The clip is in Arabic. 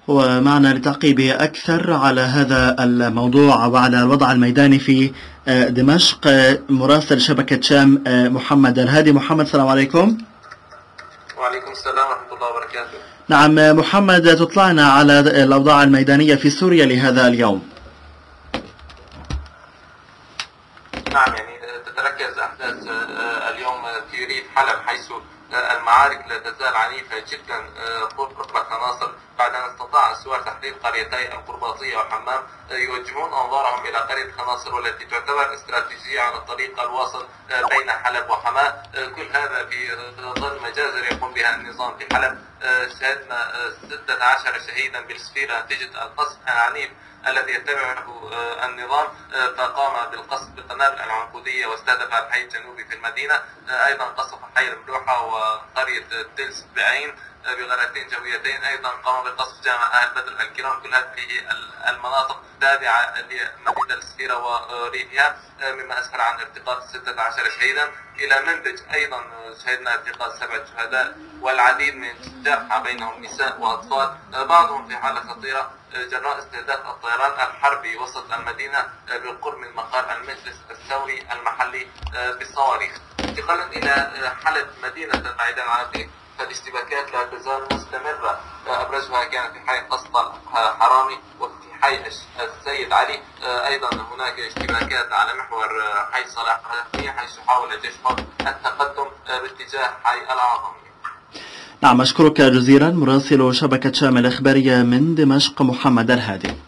ومعنا لتعقيب أكثر على هذا الموضوع وعلى الوضع الميداني في دمشق مراسل شبكة شام محمد الهادي. محمد، السلام عليكم. وعليكم السلام ورحمة الله وبركاته. نعم محمد، تطلعنا على الأوضاع الميدانية في سوريا لهذا اليوم. نعم، تتركز أحداث اليوم في ريف حلب، حيث المعارك لا تزال عنيفة جدا قرب ناصر، بعد أن استطاع الثوار تحرير قريتي القرباطية وحمام، يوجهون أنظارهم إلى قرية ناصر والتي تعتبر استراتيجية على الطريق الواصل بين حلب وحماة. كل هذا في ظل مجازر يقوم بها النظام في حلب. شهدنا 16 شهيدا بالسفيرة نتيجة القصف العنيف الذي يتبعه النظام، فقام بالقصف بالقنابل العنقودية واستهدف الحي الجنوبي في المدينة. أيضا قصف حي الملوحة وقرية تلس بعين بغارتين جويتين. أيضا قام بقصف جامع أهل بدر الكرام. كل هذه المناطق تابعة لمدينة السفيرة وريفها، مما أسفر عن ارتقاء 16 شهيدا. إلى منبج أيضا شهدنا ارتقاء 7 شهداء والعديد من الجرحى بينهم نساء وأطفال، بعضهم في حالة خطيرة جراء استهداف الطيران الحربي وسط المدينة بالقرب من مقر المجلس الثوري المحلي بالصواريخ. انتقالا إلى حلب مدينة بعيدا عن فالاشتباكات لا تزال مستمرة. أبرزها كانت في حي قسطل حرامي وفي حي السيد علي. أيضا هناك اشتباكات على محور حي صلاح الدين، حيث حاول الجيش التقدم باتجاه حي العاصمة. نعم، أشكرك جزيلا مراسل شبكة شام الإخبارية من دمشق محمد الهادي.